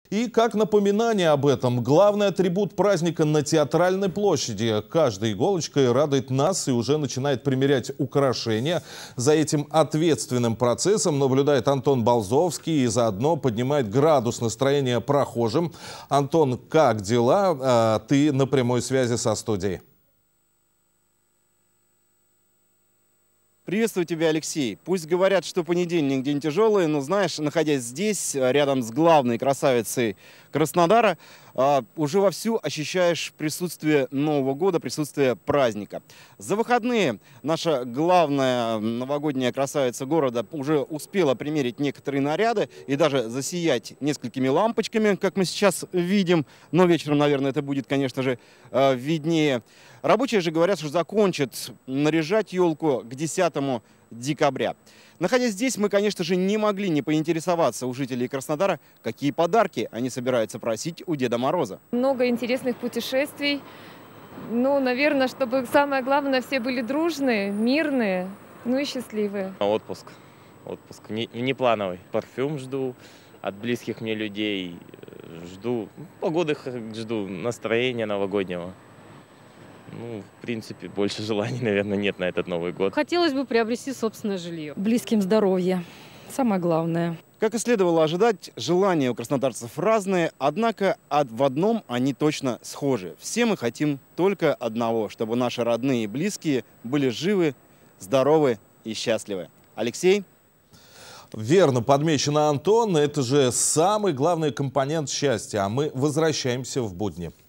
И как напоминание об этом, главный атрибут праздника на Театральной площади. Каждой иголочкой радует нас и уже начинает примерять украшения. За этим ответственным процессом наблюдает Антон Болзовский и заодно поднимает градус настроения прохожим. Антон, как дела? Ты на прямой связи со студией. Приветствую тебя, Алексей. Пусть говорят, что понедельник день тяжелый, но знаешь, находясь здесь, рядом с главной красавицей Краснодара, уже вовсю ощущаешь присутствие Нового года, присутствие праздника. За выходные наша главная новогодняя красавица города уже успела примерить некоторые наряды и даже засиять несколькими лампочками, как мы сейчас видим. Но вечером, наверное, это будет, конечно же, виднее. Рабочие же говорят, что закончат наряжать елку к 10 декабря. Находясь здесь, мы, конечно же, не могли не поинтересоваться у жителей Краснодара, какие подарки они собираются просить у Деда Мороза. Много интересных путешествий. Ну, наверное, чтобы самое главное, все были дружные, мирные, ну и счастливые. Отпуск внеплановый. Парфюм жду от близких мне людей. Жду погоды, жду настроения новогоднего. Ну, в принципе, больше желаний, наверное, нет на этот Новый год. Хотелось бы приобрести собственное жилье. Близким здоровье. Самое главное. Как и следовало ожидать, желания у краснодарцев разные, однако в одном они точно схожи. Все мы хотим только одного, чтобы наши родные и близкие были живы, здоровы и счастливы. Алексей? Верно подмечено, Антон. Это же самый главный компонент счастья. А мы возвращаемся в будни.